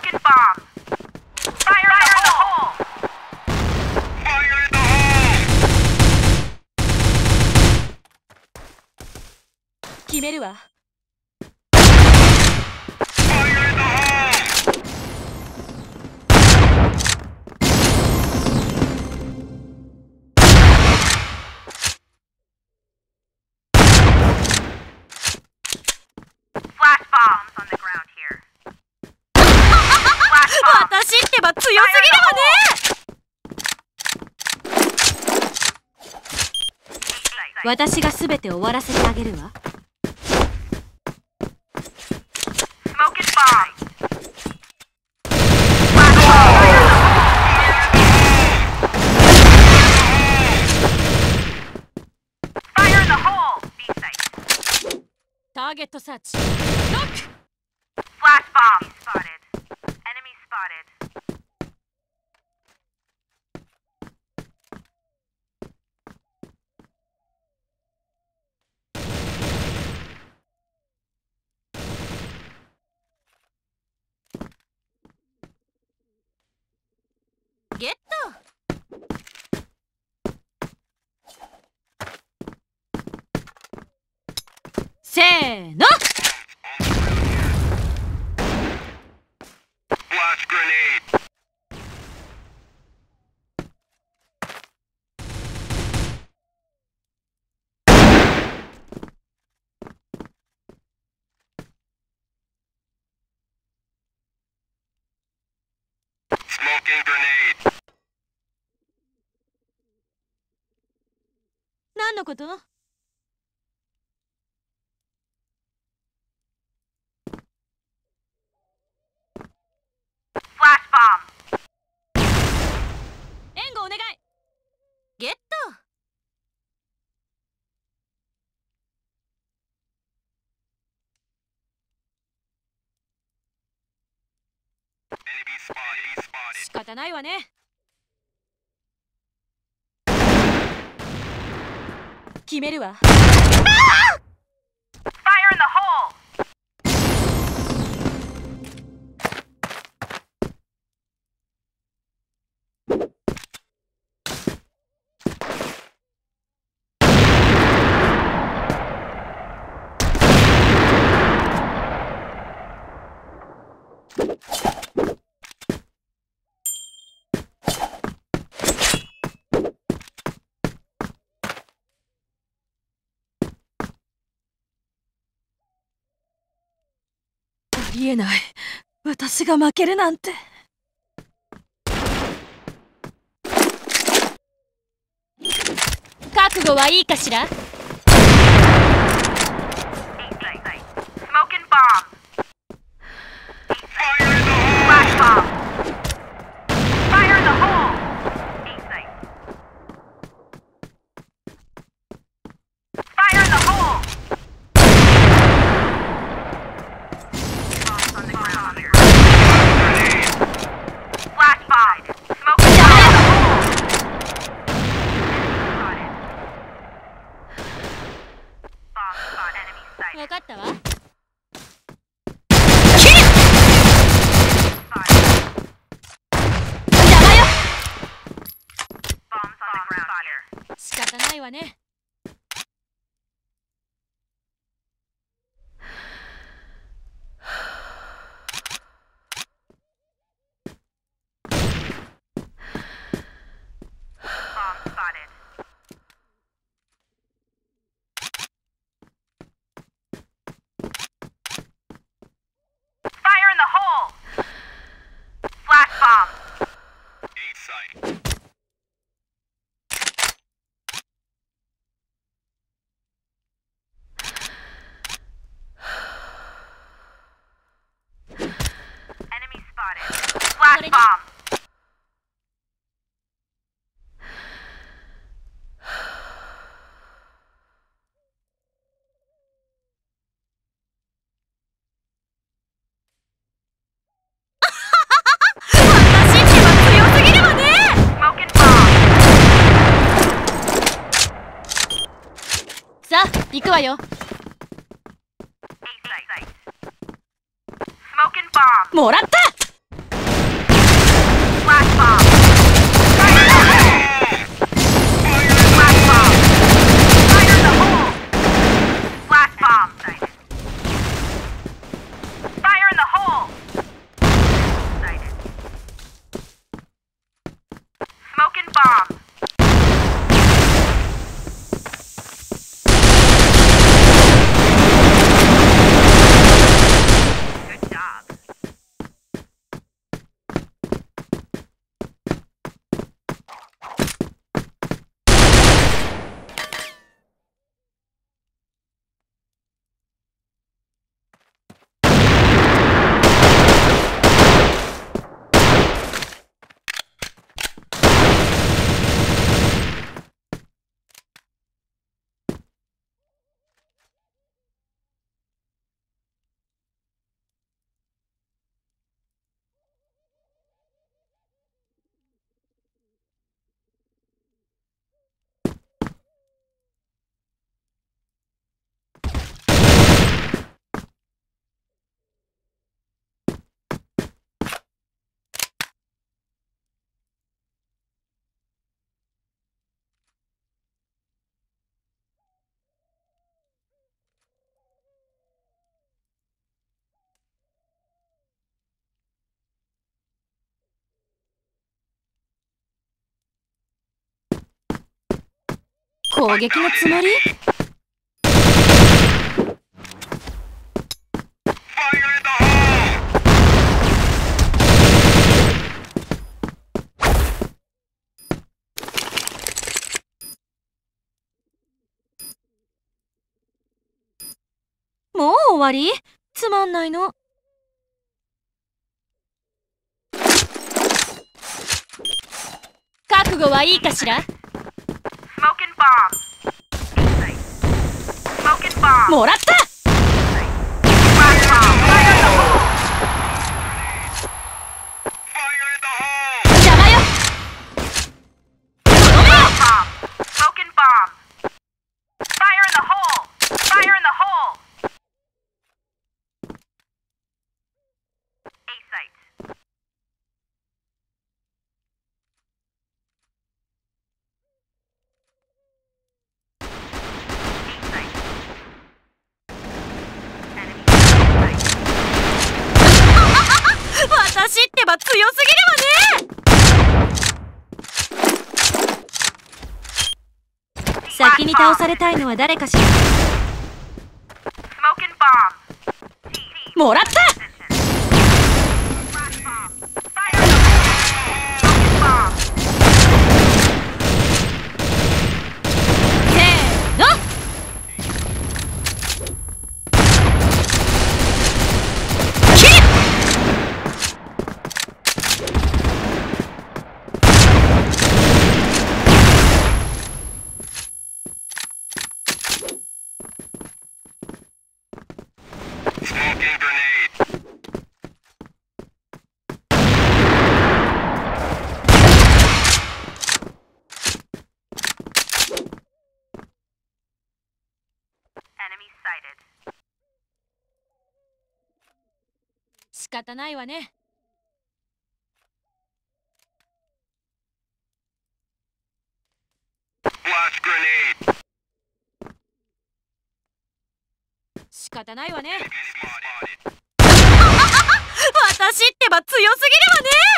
Smoking bomb. Fire in the hole. Fire in the hole. 決めるわ。 Fire in the hole. Flash bombs on the ground here. Flash bomb. 私ってば強すぎるわね。私が全て終わらせてあげるわ。 Smoking bomb. Flash bomb. Fire in the hole. B site. ターゲットサーチ。ノック。 Flash bomb spotted. Enemy spotted. ゲット。せーの。 Flash grenade. Smoking grenade. 何のこと？ Flash bomb. 援護お願い。ゲット。 Enemy spotted. 仕方ないわね。決めるわ。 Fire in the hole. ありえない。私が負けるなんて。覚悟はいいかしら？ Smoking bomb. Fire in the hole. Flash bomb. Fire in the hole. A site. Fire in the hole. Bombs on the ground here. Flash bomb. Smoking bomb in the hole. Spotted. Bomb spot enemy site. わかったわ。 Bombs on the ground here. 仕方ないわね。 Bomb spotted. Fire in the hole. Flash bomb. A site. Enemy spotted. Flash bomb. Smoking bomb. さあ、行くわよ。 A site. Smoking bomb. もらった。 攻撃のつもり？ Fire in the hole! もう終わり？つまんないの。覚悟はいいかしら？ Smoking bomb. Smoking bomb. もらった！ Fire bomb. Fire in the hole. Fire in the hole. 邪魔よ！とどめよ！ Bomb. Smoking bomb. Fire in the hole. Fire in the hole. A site. A site. 私ってば強すぎるわね。先に倒されたいのは誰かしら？ Smoking bomb. もらった！ Flash bomb. Fire in the hole. Smoking bomb. せーの！キッ！ Smoking grenade. Enemy sighted. 仕方ないわね。 Flash grenade. 仕方ないわね。 Spotted. 私ってば強すぎるわね。